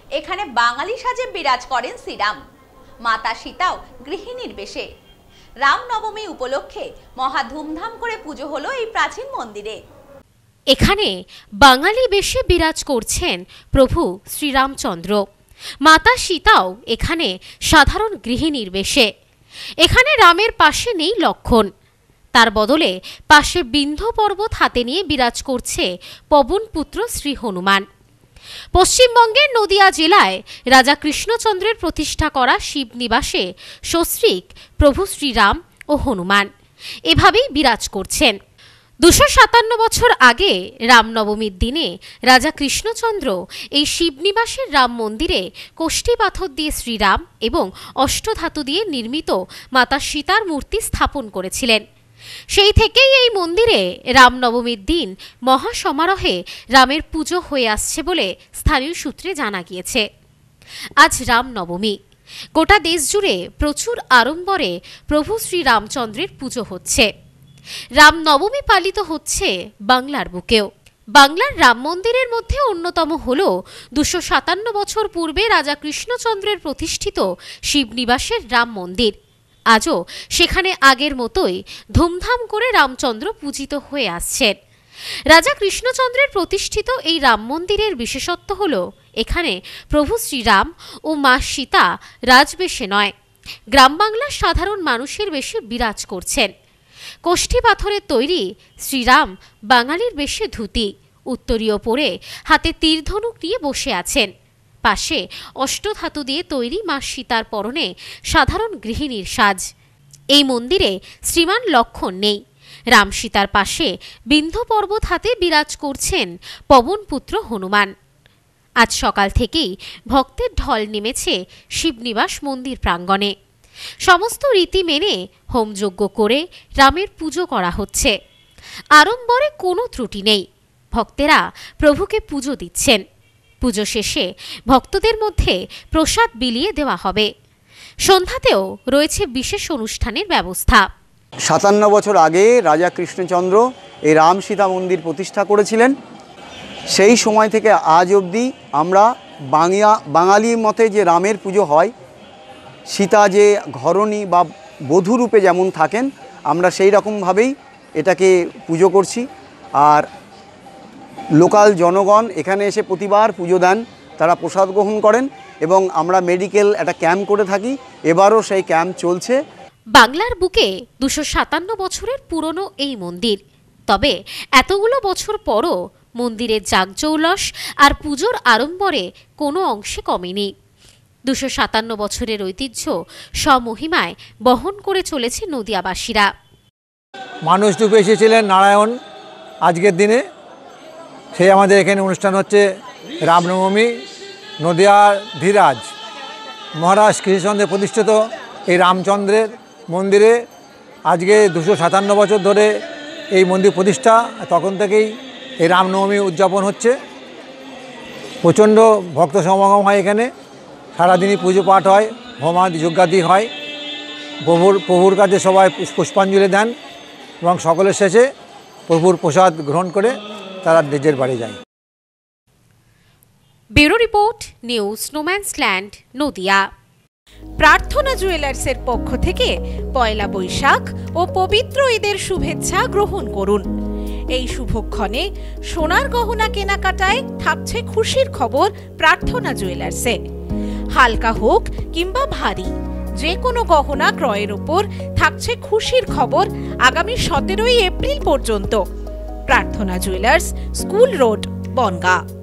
এখানে বাঙালি সাজে বিরাজ করেন শ্রীরাম। মাতা সীতাও গৃহিণীর বেশে। রামনবমী উপলক্ষে মহা ধুমধাম করে পুজো হলো এই প্রাচীন মন্দিরে। এখানে বাঙালি বেশে বিরাজ করছেন প্রভু শ্রীরামচন্দ্র। মাতা সীতাও এখানে সাধারণ গৃহিণীর বেশে। এখানে রামের পাশে নেই লক্ষ্মণ, তার বদলে পাশে বিন্ধ্য পর্বত হাতে নিয়ে বিরাজ করছে পবনপুত্র শ্রী হনুমান। পশ্চিমবঙ্গের নদিয়া জেলায় রাজা কৃষ্ণচন্দ্রের প্রতিষ্ঠা করা শিবনিবাসে সস্ত্রীক প্রভু শ্রীরাম ও হনুমান এভাবেই বিরাজ করছেন। 257 বছর আগে রামনবমীর দিনে রাজা কৃষ্ণচন্দ্র এই শিবনিবাসের রাম মন্দিরে কোষ্ঠী পাথর দিয়ে শ্রীরাম এবং অষ্টধাতু দিয়ে নির্মিত মাতা সীতার মূর্তি স্থাপন করেছিলেন। সেই থেকেই এই মন্দিরে রামনবমীর দিন মহাসমারোহে রামের পুজো হয়ে আসছে বলে স্থানীয় সূত্রে জানা গিয়েছে। আজ রামনবমী, গোটা দেশ জুড়ে প্রচুর আড়ম্বরে প্রভু শ্রীরামচন্দ্রের পুজো হচ্ছে। রামনবমী পালিত হচ্ছে বাংলার বুকেও। বাংলার রাম মন্দিরের মধ্যে অন্যতম হল 257 বছর পূর্বে রাজা কৃষ্ণচন্দ্রের প্রতিষ্ঠিত শিবনিবাসের রাম মন্দির। আজও সেখানে আগের মতোই ধুমধাম করে রামচন্দ্র পূজিত হয়ে আসছেন। রাজা কৃষ্ণচন্দ্রের প্রতিষ্ঠিত এই রাম মন্দিরের বিশেষত্ব হল এখানে প্রভু শ্রীরাম ও মা সীতা রাজবেশে নয়, গ্রাম বাংলার সাধারণ মানুষের বেশে বিরাজ করছেন। কোষ্ঠী পাথরের তৈরি শ্রীরাম বাঙালির বেশে ধুতি, উত্তরীয় পরে হাতে তীরধনুক নিয়ে বসে আছেন। পাশে অষ্টধাতু দিয়ে তৈরি মা সীতার পরনে সাধারণ গৃহিণীর সাজ। এই মন্দিরে শ্রীমান লক্ষ্মণ নেই। রাম সীতার পাশে বিন্ধ্য পর্বত হাতে বিরাজ করছেন পবনপুত্র হনুমান। আজ সকাল থেকেই ভক্তের ঢল নেমেছে শিবনিবাস মন্দির প্রাঙ্গণে। সমস্ত রীতি মেনে হোমযজ্ঞ করে রামের পুজো করা হচ্ছে। আড়ম্বরে কোনো ত্রুটি নেই। ভক্তেরা প্রভুকে পুজো দিচ্ছেন। পুজো শেষে ভক্তদের মধ্যে প্রসাদ বিলিয়ে দেওয়া হবে। সন্ধ্যাতেও রয়েছে বিশেষ অনুষ্ঠানের ব্যবস্থা। 57 বছর আগে রাজা কৃষ্ণচন্দ্র এই রাম সীতা মন্দির প্রতিষ্ঠা করেছিলেন। সেই সময় থেকে আজ অবধি আমরা বাঙালির মতে যে রামের পুজো হয়, সীতা যে ঘরণী বা বধূরূপে যেমন থাকেন, আমরা সেই রকমভাবেই এটাকে পুজো করছি। আর লোকাল জনগণ এখানে এসে প্রতিবার পুজো দেন, তারা প্রসাদ গ্রহণ করেন এবং আমরা মেডিকেল একটা ক্যাম্প করে থাকি। এবারও সেই ক্যাম্প চলছে। বাংলার বুকে 257 বছরের পুরনো এই মন্দির। তবে এতগুলো বছর পরও মন্দিরের জাঁকজৌলস আর পুজোর আড়ম্বরে কোনো অংশে কমেনি। 257 বছরের ঐতিহ্য স্বমহিমায় বহন করে চলেছে নদিয়াবাসীরা। মানুষ রূপে এসেছিলেন নারায়ণ আজকের দিনে, সেই আমাদের এখানে অনুষ্ঠান হচ্ছে রামনবমী। নদিয়ার ধীরাজ মহারাজ কৃষ্ণচন্দ্রের প্রতিষ্ঠিত এই রামচন্দ্রের মন্দিরে আজকে 257 বছর ধরে এই মন্দির প্রতিষ্ঠা। তখন থেকেই এই রামনবমী উদযাপন হচ্ছে। প্রচণ্ড ভক্ত সমাগম হয় এখানে। সারাদিনই পুজো পাঠ হয়, হোমাদি যজ্ঞাদি হয়। প্রভুর কাছে সবাই পুষ্পাঞ্জলি দেন এবং সকলের শেষে প্রভুর প্রসাদ গ্রহণ করে তারা নিজের বাড়ি যায়। Bureau report, news no man's land, Nadia. Prarthana জুয়েলার্সের পক্ষ থেকে পয়লা বৈশাখ ও পবিত্র ঈদের শুভেচ্ছা গ্রহণ করুন। এই শুভক্ষণে সোনার গহনা কেনাকাটায় থাকছে খুশির খবর প্রার্থনা জুয়েলার্সে। হালকা হোক কিংবা ভারী, যে কোনো গহনা ক্রয়ের উপর থাকছে খুশির খবর আগামী 17 এপ্রিল পর্যন্ত। প্রার্থনা জুয়েলার্স, স্কুল রোড, বনগাঁ।